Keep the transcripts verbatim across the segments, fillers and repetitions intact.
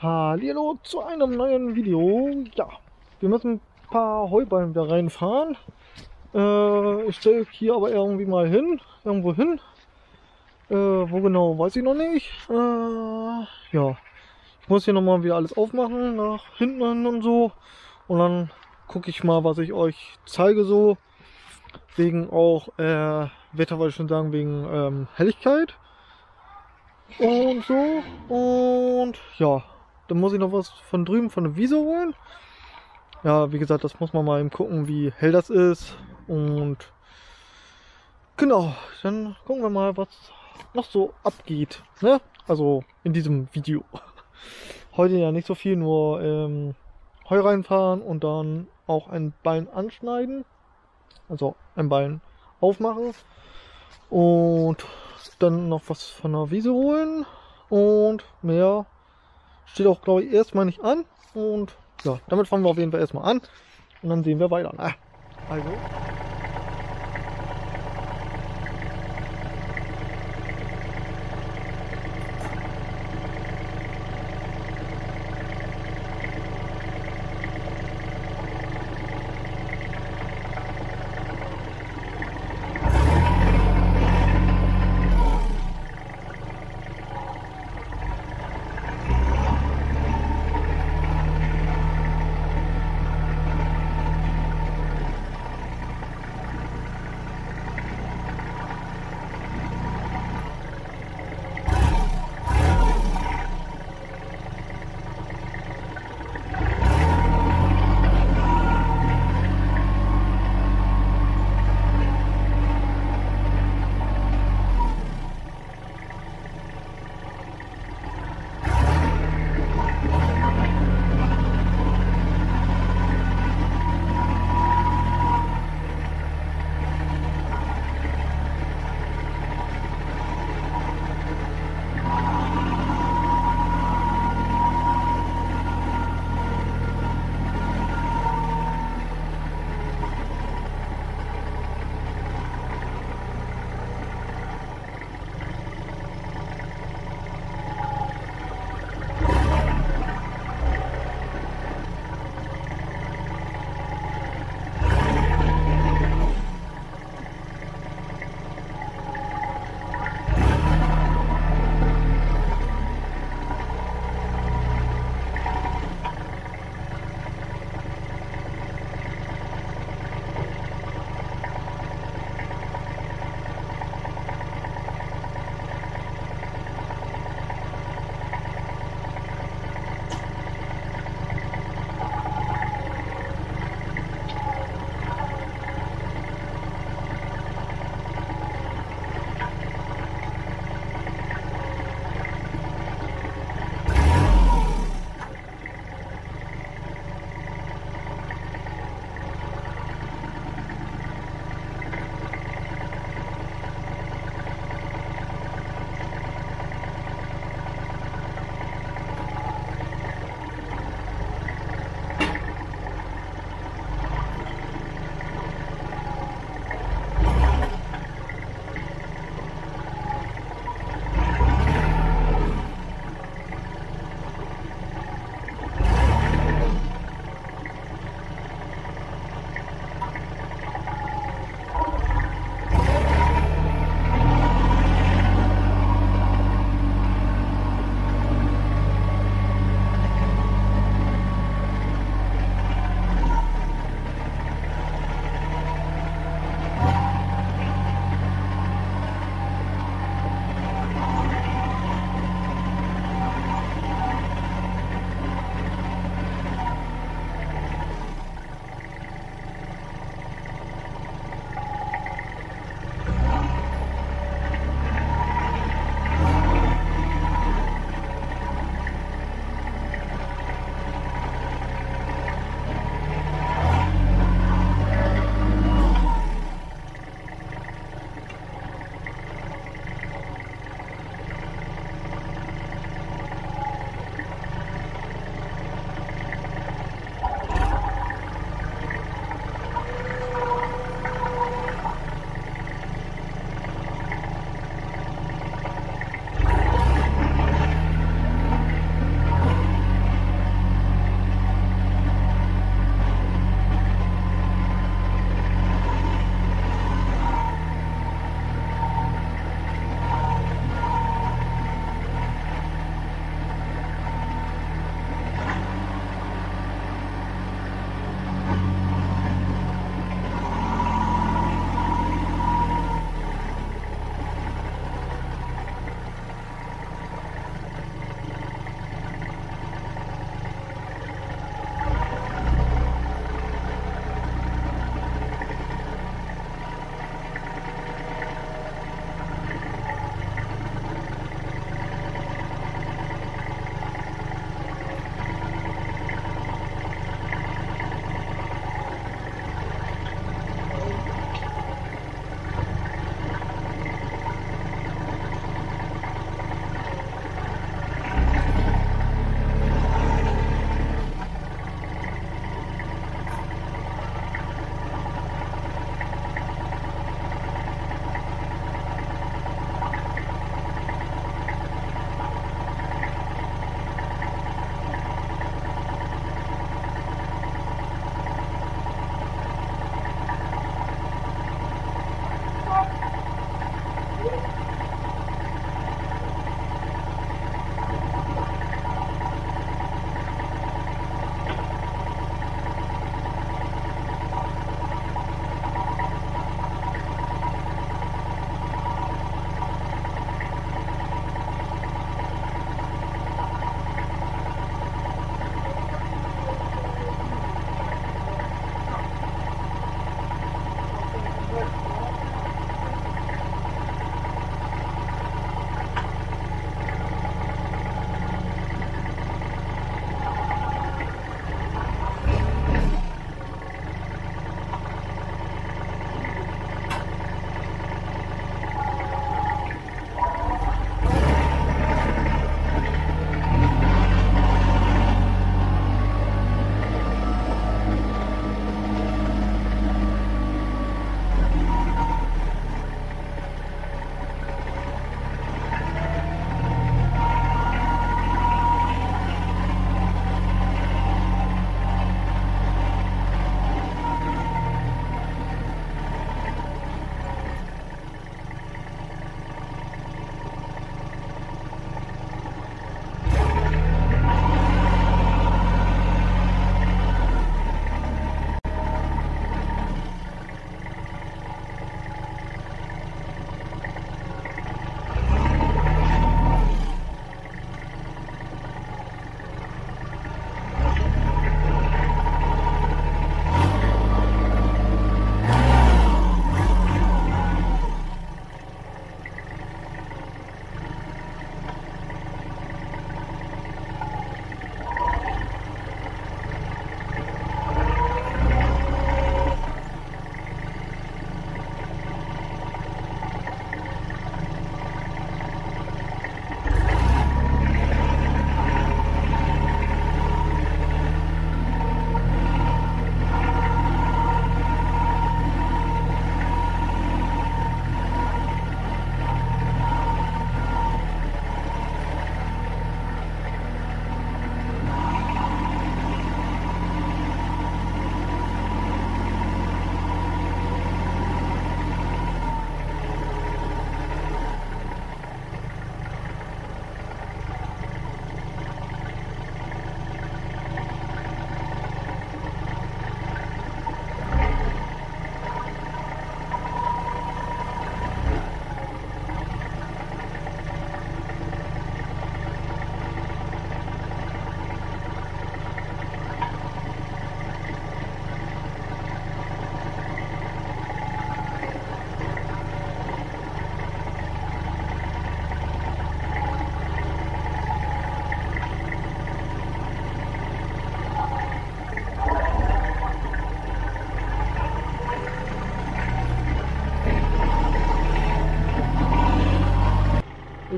Hallo zu einem neuen Video. Ja, wir müssen ein paar Heuballen wieder reinfahren. Äh, ich stelle hier aber irgendwie mal hin, irgendwo hin. Äh, wo genau, weiß ich noch nicht. Äh, ja, ich muss hier nochmal wieder alles aufmachen, nach hinten hin und so. Und dann gucke ich mal, was ich euch zeige so. Wegen auch äh, Wetter, wollte ich schon sagen, wegen ähm, Helligkeit. Und so. Und ja, dann muss ich noch was von drüben von der Wiese holen. Ja, wie gesagt, das muss man mal eben gucken, wie hell das ist. Und genau, dann gucken wir mal, was noch so abgeht. Ne? Also in diesem Video. Heute ja nicht so viel, nur ähm, Heu reinfahren und dann auch ein Ballen anschneiden. Also ein Ballen aufmachen. Und dann noch was von der Wiese holen. Und mehr steht auch, glaube ich, erstmal nicht an. Und ja, damit fangen wir auf jeden Fall erstmal an. Und dann sehen wir weiter. Na, also.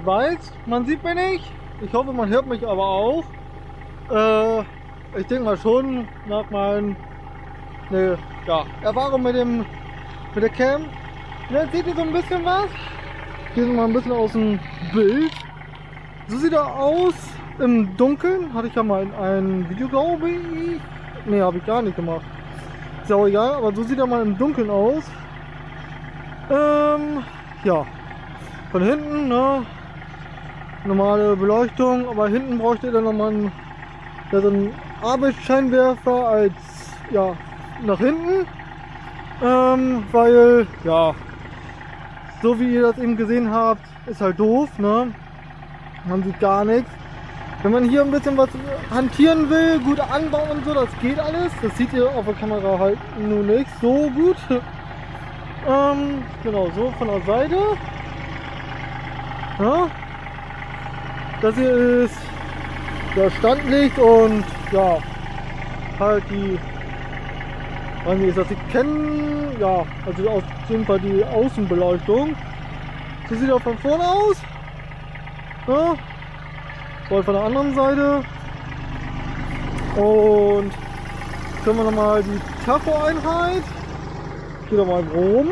ich weiß, man sieht mich nicht. Ich hoffe, man hört mich aber auch. Äh, ich denke mal schon, nach meinen ne, ja, Erfahrung mit dem mit der Cam. Jetzt seht ihr so ein bisschen was. Hier sind wir ein bisschen aus dem Bild. So sieht er aus im Dunkeln. Hatte ich ja mal in einem Video, glaube ich. Ne, habe ich gar nicht gemacht. Ist auch egal, aber so sieht er mal im Dunkeln aus. Ähm, ja. Von hinten, ne? Normale Beleuchtung, aber hinten bräuchte ihr dann nochmal einen, ja, so einen Arbeitsscheinwerfer als, ja, nach hinten. Ähm, weil, ja, so wie ihr das eben gesehen habt, ist halt doof, ne? Man sieht gar nichts. Wenn man hier ein bisschen was hantieren will, gut anbauen und so, das geht alles. Das seht ihr auf der Kamera halt nur nicht so gut. Ähm, genau, so von der Seite. Ja. Das hier ist der Standlicht und ja, halt die, weiß nicht, ist das, ich kenne, ja, also auf jeden Fall die Außenbeleuchtung. So sieht er von vorne aus. Ja. So von der anderen Seite. Und können wir nochmal die Tacho-Einheit. Geht doch mal rum.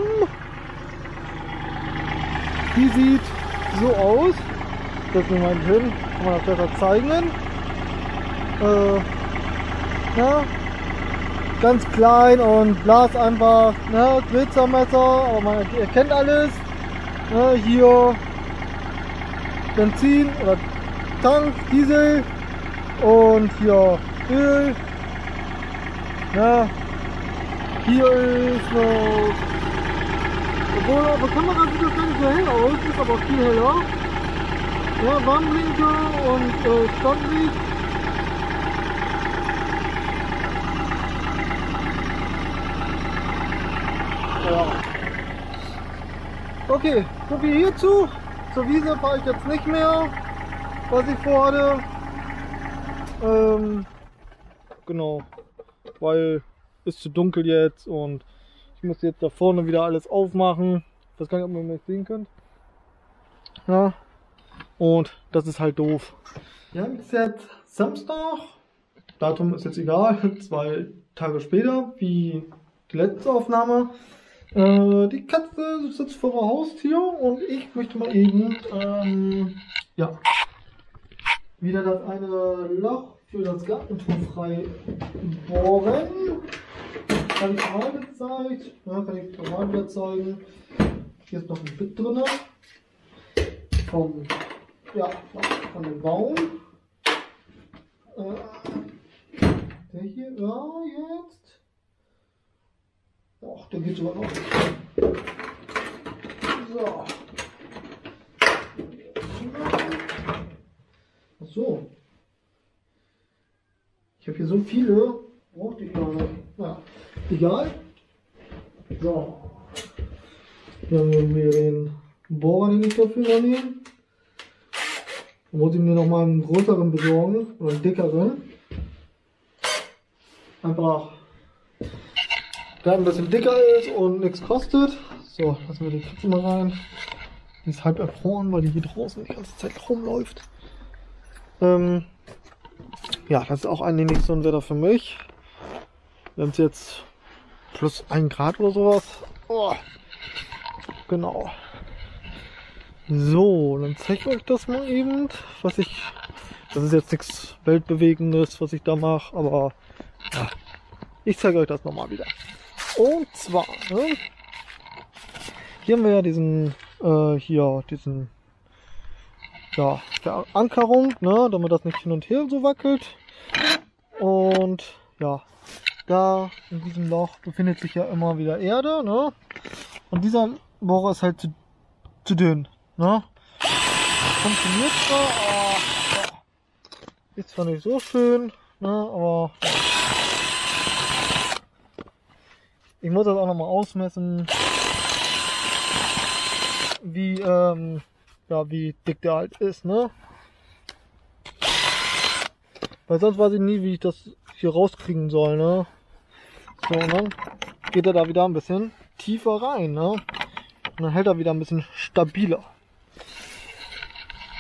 Die sieht so aus. Das nehmen wir hin, kann man das besser zeigen. Äh, ja, ganz klein und Glas einfach, ne, Glitzermesser, aber man erkennt alles. Ne, hier Benzin oder Tank, Diesel und hier Öl. Ja, hier ist noch, obwohl auf der Kamera sieht das gar nicht so hell aus, ist aber viel heller. Ja, Warnblinker und äh, Standlicht. Ja. Okay, so viel hierzu. Zur Wiese fahre ich jetzt nicht mehr, was ich vorhatte. Ähm, genau, weil es zu dunkel jetzt und ich muss jetzt da vorne wieder alles aufmachen. Ich weiß gar nicht, ob man mich sehen könnt. Ja. Und das ist halt doof. Ja, es ist jetzt Samstag. Datum ist jetzt egal. Zwei Tage später, wie die letzte Aufnahme. Äh, die Katze sitzt vor der Haustür und ich möchte mal eben ähm, ja, wieder das eine Loch für das Gartentor frei bohren. Habe ich mal gezeigt. Ja, kann ich normal wieder zeigen. Hier ist noch ein Bit drin. Vom Ja, von dem Baum. Äh, der hier, ja, jetzt. Ach, der geht sogar noch. So. Ach so. Ich habe hier so viele. Brauchte ich gar nicht. Ja, egal. So. Hier haben wir den Bohrer, den ich dafür übernehmen. Da muss ich mir noch mal einen größeren besorgen oder einen dickeren. Einfach, der ein bisschen dicker ist und nichts kostet. So, lassen wir die Katze mal rein. Die ist halb erfroren, weil die hier draußen die ganze Zeit rumläuft. Ähm, ja, das ist auch eigentlich nicht so ein Wetter für mich. Wir haben es jetzt plus ein Grad oder sowas. Oh, genau. So, dann zeige ich euch das mal eben, was ich, das ist jetzt nichts Weltbewegendes, was ich da mache, aber ja, ich zeige euch das nochmal wieder. Und zwar, ne, hier haben wir ja diesen, äh, hier, diesen, ja, Verankerung, ne, damit das nicht hin und her so wackelt. Und ja, da in diesem Loch befindet sich ja immer wieder Erde, ne, und dieser Bohrer ist halt zu, zu dünn. Ne? Funktioniert zwar, aber ja, ist zwar nicht so schön, ne? Aber ja. Ich muss das auch noch mal ausmessen, wie ähm, ja, wie dick der halt ist, ne? Weil sonst weiß ich nie, wie ich das hier rauskriegen soll, ne? So, und dann geht er da wieder ein bisschen tiefer rein, ne? Und dann hält er wieder ein bisschen stabiler.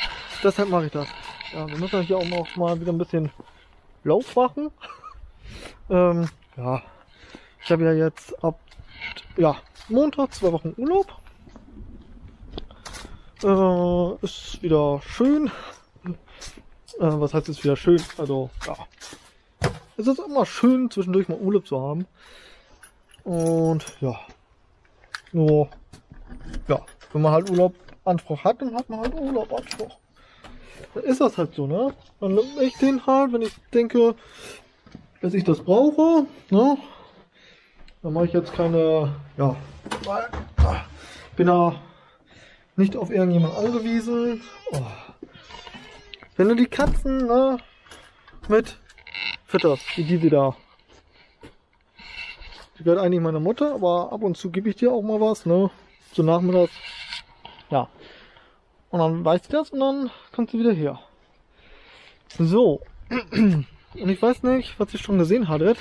deshalb mache ich das. Ja, wir müssen hier auch noch mal wieder ein bisschen Lauf machen. ähm, ja, ich habe ja jetzt ab ja, Montag zwei Wochen Urlaub. Äh, ist wieder schön. Äh, was heißt jetzt wieder schön? Also, ja. Es ist immer schön, zwischendurch mal Urlaub zu haben. Und ja. Nur, ja, wenn man halt Urlaub Anspruch hat, dann hat man halt Urlaub Anspruch. Dann ist das halt so, ne? Dann nehme ich den halt, wenn ich denke, dass ich das brauche, ne? Dann mache ich jetzt keine, ja, weil, ah, bin da nicht auf irgendjemand angewiesen. Oh. Wenn du die Katzen, ne, mit fütterst, wie diese da. Die gehört eigentlich meiner Mutter, aber ab und zu gebe ich dir auch mal was, ne? So nachmittags. Ja. Und dann weißt du das und dann kommst du wieder her. So. Und ich weiß nicht, was ihr schon gesehen hattet.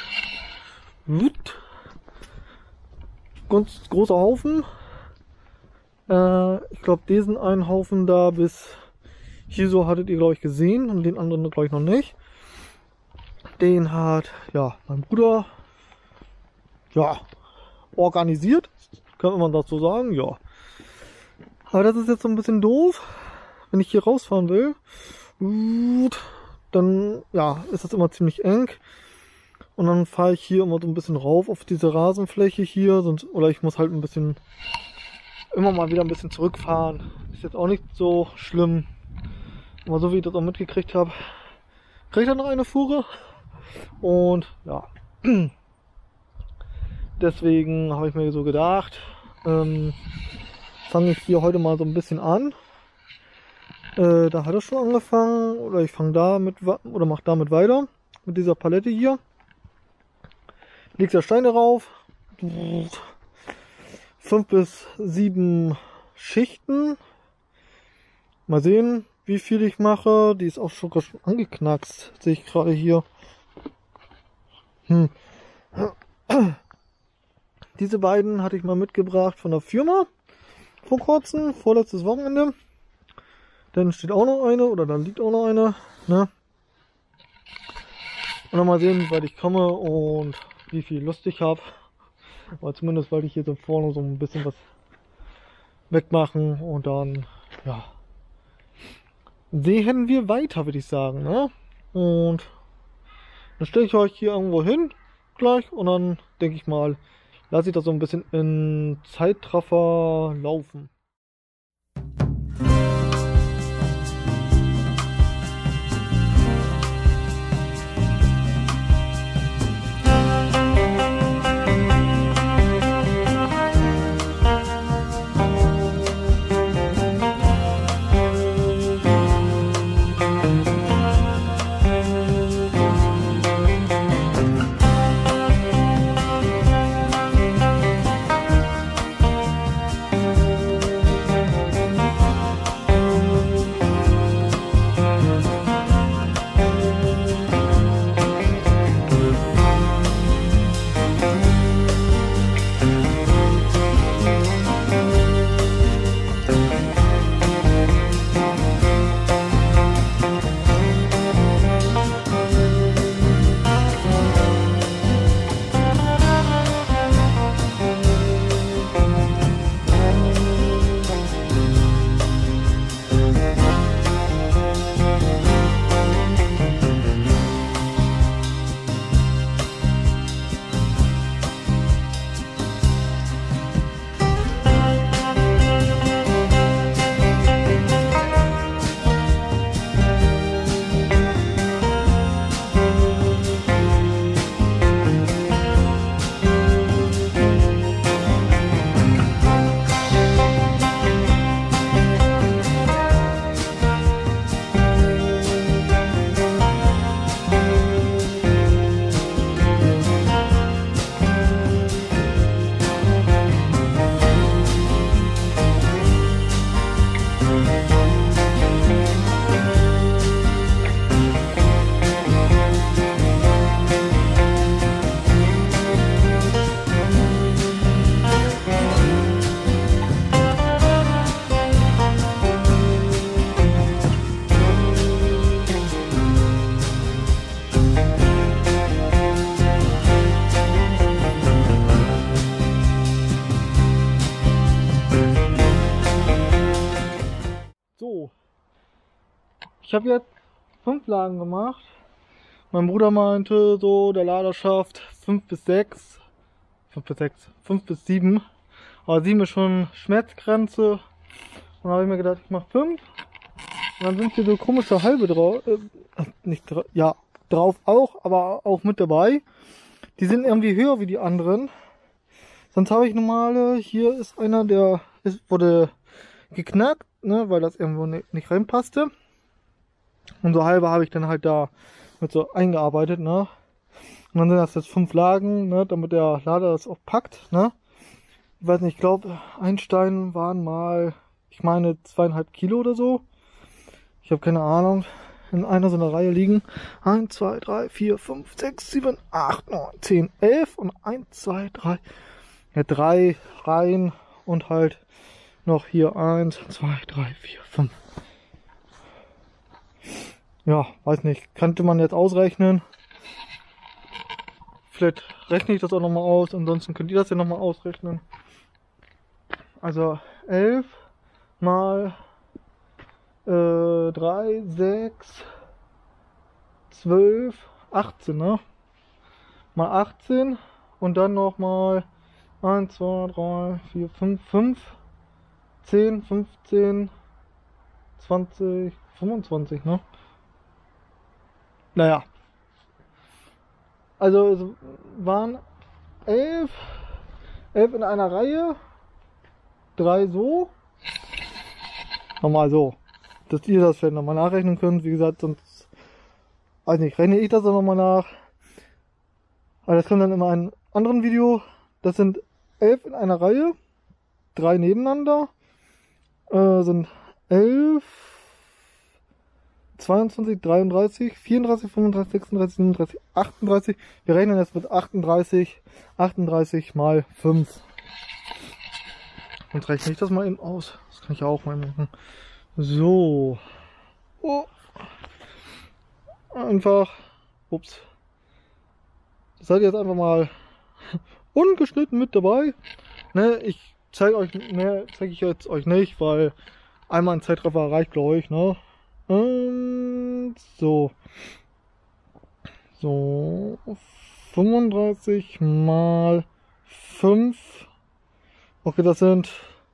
Ganz großer Haufen. Äh, ich glaube, diesen einen Haufen da bis hier so hattet ihr, glaube ich, gesehen. Und den anderen, glaube ich, noch nicht. Den hat, ja, mein Bruder, ja, organisiert. Kann man das so sagen? Ja. Aber das ist jetzt so ein bisschen doof. Wenn ich hier rausfahren will, dann, ja, ist das immer ziemlich eng. Und dann fahre ich hier immer so ein bisschen rauf auf diese Rasenfläche hier. Sonst, oder ich muss halt ein bisschen, immer mal wieder ein bisschen zurückfahren. Ist jetzt auch nicht so schlimm. Aber so wie ich das auch mitgekriegt habe, kriege ich dann noch eine Fuhre. Und ja, deswegen habe ich mir so gedacht, ähm, fange ich hier heute mal so ein bisschen an. Äh, da hat es schon angefangen. Oder ich fange da mit, oder mache damit weiter. Mit dieser Palette hier. Legt da Steine rauf. Fünf bis sieben Schichten. Mal sehen, wie viel ich mache. Die ist auch schon angeknackst. Sehe ich gerade hier. Hm. Diese beiden hatte ich mal mitgebracht von der Firma. Vor kurzem, vorletztes Wochenende. Dann steht auch noch eine, oder dann liegt auch noch eine. Ne? Und dann mal sehen, wie weit ich komme und wie viel Lust ich habe. Aber zumindest wollte ich hier so vorne so ein bisschen was wegmachen und dann, ja, sehen wir weiter, würde ich sagen. Ne? Und dann stelle ich euch hier irgendwo hin gleich und dann denke ich mal, lasse ich das so ein bisschen in Zeitraffer laufen. ich habe jetzt fünf Lagen gemacht. Mein Bruder meinte so, der Lader schafft fünf bis sechs. fünf bis sechs, fünf bis sieben. Aber sieben ist schon Schmerzgrenze. Und dann habe ich mir gedacht, ich mache fünf. Und dann sind hier so komische halbe drauf. Äh, nicht drauf, ja, drauf auch, aber auch mit dabei. Die sind irgendwie höher wie die anderen. Sonst habe ich normale, hier ist einer, der ist, wurde geknackt, ne, weil das irgendwo nicht, nicht reinpasste. Und so halbe habe ich dann halt da mit so eingearbeitet, ne. Und dann sind das jetzt fünf Lagen, ne, damit der Lader das auch packt, ne. Ich weiß nicht, ich glaube, ein Stein waren mal, ich meine, zweieinhalb Kilo oder so. Ich habe keine Ahnung. In einer so einer Reihe liegen eins, zwei, drei, vier, fünf, sechs, sieben, acht, neun, zehn, elf und eins, zwei, drei, ja, drei Reihen und halt noch hier eins, zwei, drei, vier, fünf. Ja, weiß nicht, könnte man jetzt ausrechnen. Vielleicht rechne ich das auch nochmal aus, ansonsten könnt ihr das ja nochmal ausrechnen. Also elf mal äh, drei, sechs, zwölf, achtzehn, ne? Mal achtzehn und dann nochmal eins, zwei, drei, vier, fünf, fünf, zehn, fünfzehn, zwanzig, fünfundzwanzig, ne? Naja. Also es waren elf, elf in einer Reihe, drei so, nochmal so, dass ihr das vielleicht nochmal nachrechnen könnt. Wie gesagt, sonst, weiß nicht, rechne ich das auch nochmal nach. Aber das kommt dann in einem anderen Video. Das sind elf in einer Reihe, drei nebeneinander, äh, sind elf, zweiundzwanzig, dreiunddreißig, vierunddreißig, fünfunddreißig, sechsunddreißig, siebenunddreißig, achtunddreißig. Wir rechnen jetzt mit achtunddreißig, achtunddreißig mal fünf. Und rechne ich das mal eben aus. Das kann ich ja auch mal machen. So. Oh. Einfach. Ups. Das seid ihr jetzt einfach mal ungeschnitten mit dabei. Ne, ich zeige euch, mehr zeige ich jetzt euch nicht, weil einmal ein Zeitraffer reicht, glaube ich, ne? Und so. So. fünfunddreißig mal fünf. Okay, das sind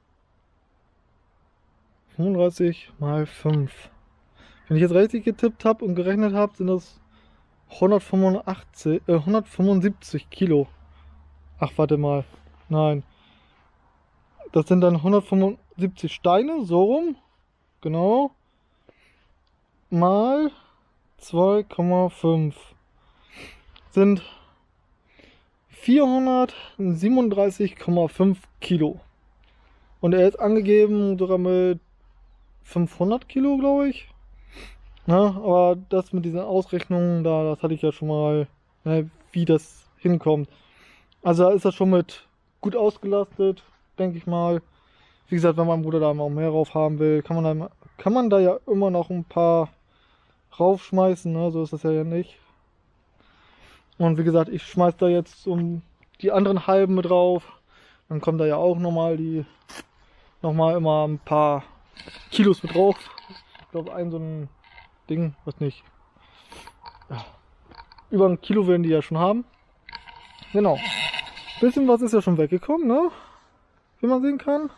fünfunddreißig mal fünf. Wenn ich jetzt richtig getippt habe und gerechnet habe, sind das hundertfünfundachtzig, äh, hundertfünfundsiebzig Kilo. Ach, warte mal. Nein. Das sind dann hundertfünfundsiebzig Steine, so rum. Genau. Mal zwei Komma fünf. Sind vierhundertsiebenunddreißig Komma fünf Kilo. Und er ist angegeben sogar mit fünfhundert Kilo, glaube ich. Na, aber das mit diesen Ausrechnungen, da, das hatte ich ja schon mal, ne, wie das hinkommt. Also da ist das schon mit gut ausgelastet, denke ich mal. Wie gesagt, wenn mein Bruder da mal mehr drauf haben will, kann man da, kann man da ja immer noch ein paar raufschmeißen, ne? So ist das ja nicht. Und wie gesagt, ich schmeiß da jetzt um die anderen halben mit drauf. Dann kommt da ja auch nochmal die, nochmal immer ein paar Kilos mit drauf. Ich glaube, ein so ein Ding, was nicht. Ja. Über ein Kilo werden die ja schon haben. Genau. Bisschen was ist ja schon weggekommen, ne? Wie man sehen kann.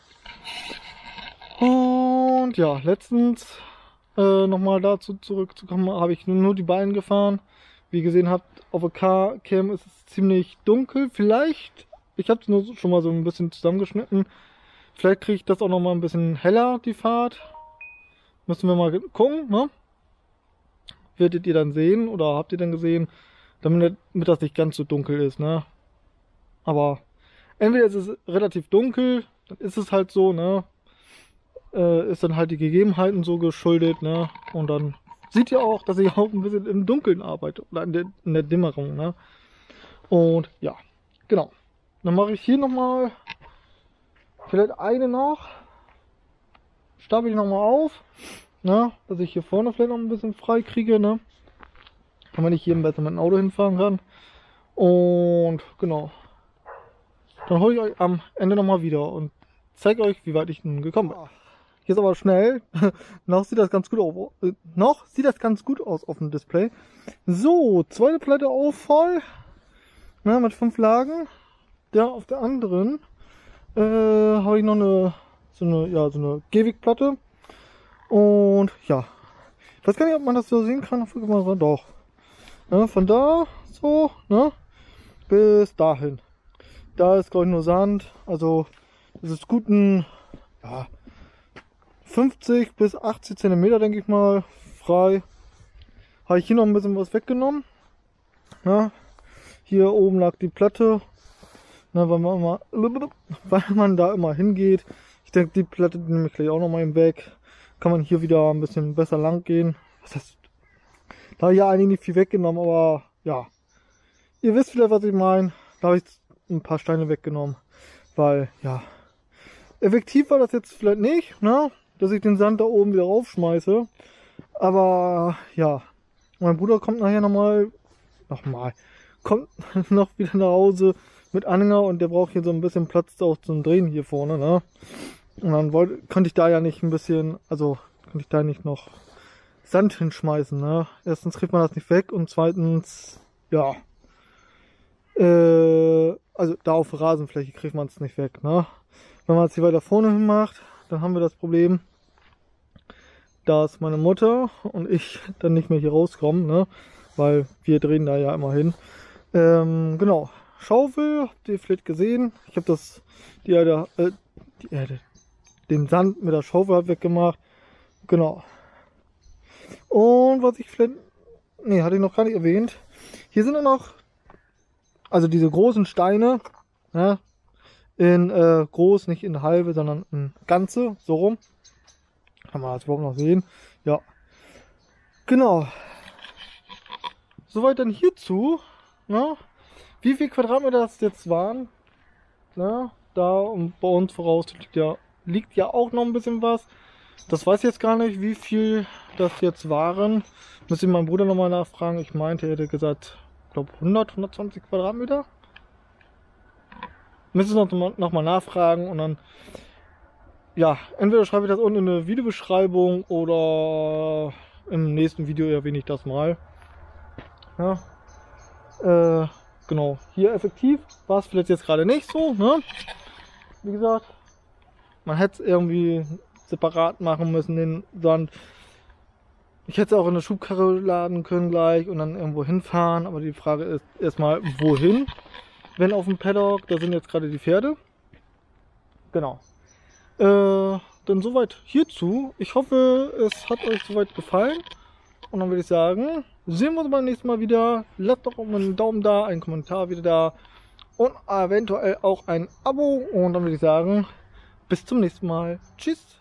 Und ja, letztens äh, nochmal dazu zurückzukommen, habe ich nur die Beine gefahren. Wie ihr gesehen habt, auf der Car-Cam ist es ziemlich dunkel. Vielleicht, ich habe es nur schon mal so ein bisschen zusammengeschnitten. Vielleicht kriege ich das auch noch mal ein bisschen heller, die Fahrt. Müssen wir mal gucken, ne? Werdet ihr dann sehen oder habt ihr dann gesehen, damit, damit das nicht ganz so dunkel ist, ne? Aber entweder ist es relativ dunkel, dann ist es halt so, ne? Äh, ist dann halt die Gegebenheiten so geschuldet, ne? Und dann seht ihr auch, dass ich auch ein bisschen im Dunkeln arbeite oder in der, in der Dämmerung, ne? Und ja, genau. Dann mache ich hier nochmal vielleicht eine noch. Stapel ich nochmal auf, ne? Dass ich hier vorne vielleicht noch ein bisschen frei kriege, ne? Damit ich hier besser mit dem Auto hinfahren kann. Und genau. Dann hole ich euch am Ende nochmal wieder und zeige euch, wie weit ich nun gekommen bin. Jetzt aber schnell. noch sieht das ganz gut aus. Äh, noch sieht das ganz gut aus auf dem Display. So, zweite Platte auch voll. Na, mit fünf Lagen. Da auf der anderen äh, habe ich noch eine so eine, ja, so eine Gehwegplatte. Und ja. Ich weiß gar nicht, ob man das so sehen kann. Doch. Ja, von da so, ne? Bis dahin. Da ist glaube ich nur Sand. Also das ist guten ja, fünfzig bis achtzig Zentimeter, denke ich mal, frei. Habe ich hier noch ein bisschen was weggenommen. Ja, hier oben lag die Platte. Na, weil, man immer, weil man da immer hingeht. Ich denke, die Platte nehme ich gleich auch noch mal eben weg. Kann man hier wieder ein bisschen besser lang gehen. Was heißt, da habe ich ja eigentlich nicht viel weggenommen, aber ja. Ihr wisst vielleicht, was ich meine. Da habe ich ein paar Steine weggenommen. Weil, ja. Effektiv war das jetzt vielleicht nicht, ne? Dass ich den Sand da oben wieder raufschmeiße. Aber, ja. Mein Bruder kommt nachher nochmal, nochmal, kommt noch wieder nach Hause mit Anhänger und der braucht hier so ein bisschen Platz auch zum Drehen hier vorne, ne? Und dann wollte, konnte ich da ja nicht ein bisschen, also, konnte ich da nicht noch Sand hinschmeißen, ne? Erstens kriegt man das nicht weg und zweitens, ja, äh, also da auf der Rasenfläche kriegt man es nicht weg, ne? Wenn man es hier weiter vorne hin macht, dann haben wir das Problem, dass meine Mutter und ich dann nicht mehr hier rauskommen, ne? Weil wir drehen da ja immer hin. Ähm, genau. Schaufel, habt ihr vielleicht gesehen. Ich habe das, die Erde, äh, die Erde, den Sand mit der Schaufel weggemacht. Genau. Und was ich vielleicht, nee, hatte ich noch gar nicht erwähnt. Hier sind noch, also diese großen Steine, ja, in äh, groß, nicht in halbe, sondern in ganze, so rum. Kann man das überhaupt noch sehen? Ja. Genau. Soweit dann hierzu. Ne? Wie viel Quadratmeter das jetzt waren. Ne? Da und bei uns voraus liegt ja, liegt ja auch noch ein bisschen was. Das weiß ich jetzt gar nicht, wie viel das jetzt waren. Muss ich meinen Bruder nochmal nachfragen. Ich meinte, er hätte gesagt, ich glaube hundert, hundertzwanzig Quadratmeter. Müssen wir noch, noch mal nachfragen und dann, ja, entweder schreibe ich das unten in eine Videobeschreibung oder im nächsten Video erwähne ich das mal. Ja, äh, genau. Hier effektiv war es vielleicht jetzt gerade nicht so, ne? Wie gesagt, man hätte es irgendwie separat machen müssen, den Sand. Ich hätte es auch in eine Schubkarre laden können gleich und dann irgendwo hinfahren, aber die Frage ist erstmal, wohin? Wenn auf dem Paddock, da sind jetzt gerade die Pferde. Genau. Äh, dann soweit hierzu. Ich hoffe, es hat euch soweit gefallen. Und dann würde ich sagen, sehen wir uns beim nächsten Mal wieder. Lasst doch einen Daumen da, einen Kommentar wieder da. Und eventuell auch ein Abo. Und dann würde ich sagen, bis zum nächsten Mal. Tschüss.